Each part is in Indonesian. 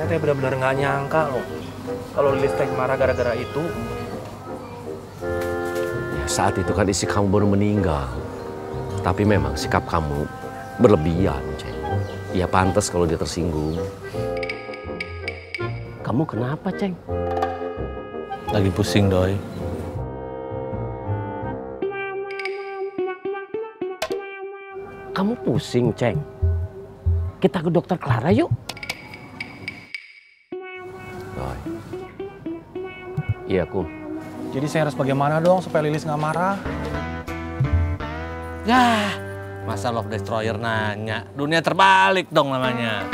Saya teh benar-benar nggak nyangka loh kalau Lilis teh marah gara-gara itu. Ya, saat itu kan istri kamu baru meninggal. Tapi memang sikap kamu berlebihan, Ceng. Ya pantas kalau dia tersinggung. Kamu kenapa, Ceng? Lagi pusing, Doi. Kamu pusing, Ceng. Kita ke dokter Clara yuk. Doi. Iya, Kum. Jadi saya harus bagaimana dong supaya Lilis nggak marah? Yah, masa Love Destroyer nanya? Dunia terbalik dong namanya.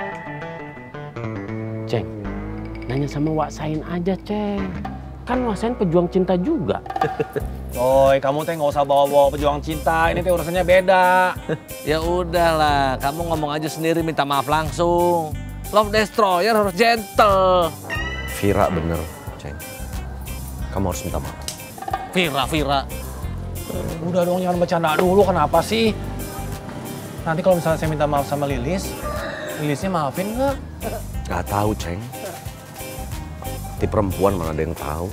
Ceng, nanya sama Wak Sain aja, Ceng. Kan Wak Sain pejuang cinta juga. Coy, kamu teh nggak usah bawa-bawa pejuang cinta. Ini teh urusannya beda. Ya udahlah, kamu ngomong aja sendiri, minta maaf langsung. Love Destroyer harus gentle. Vira bener, Ceng. Kamu harus minta maaf. Vira. Udah dong, jangan bercanda dulu. Kenapa sih? Nanti kalau misalnya saya minta maaf sama Lilis, Lilisnya maafin nggak? Gak tahu, Ceng. Di perempuan mana ada yang tahu.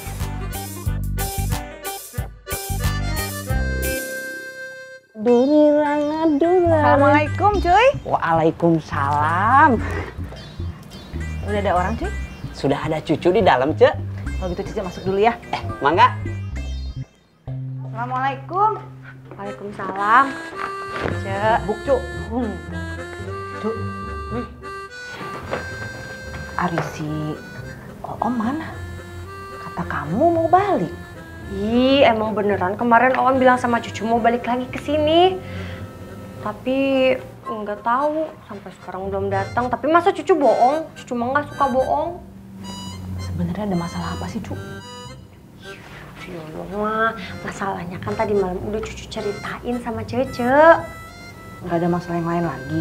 Assalamualaikum, cuy. Waalaikumsalam. Udah ada orang, cuy? Sudah ada cucu di dalam, Cek. Kalau gitu Cici masuk dulu ya. Mangga. Assalamualaikum. Waalaikumsalam. Cek. Buk, Cuk. Cuk. Arisi, Om mana? Kata kamu mau balik. Ih, emang beneran kemarin Om bilang sama cucu mau balik lagi ke sini. Tapi nggak tahu sampai sekarang belum datang. Tapi masa cucu bohong? Cucu mah nggak suka bohong. Sebenarnya ada masalah apa sih, Cuk? Ya Allah, mah masalahnya kan tadi malam udah cucu ceritain sama Cece. Nggak ada masalah yang lain lagi.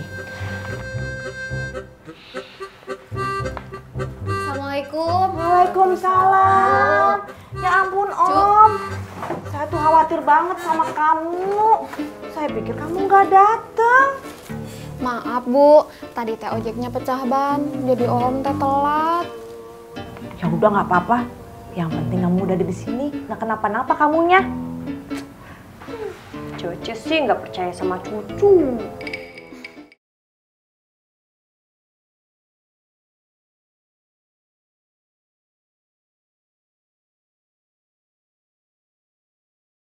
Assalamualaikum. Waalaikumsalam. Ya ampun, Om. Saya tuh khawatir banget sama kamu. Saya pikir kamu nggak datang. Maaf Bu, tadi teh ojeknya pecah ban, jadi Om teh telat. Ya udah nggak apa-apa. Yang penting kamu udah ada di sini, nggak kenapa-napa kamunya. Cece sih nggak percaya sama cucu.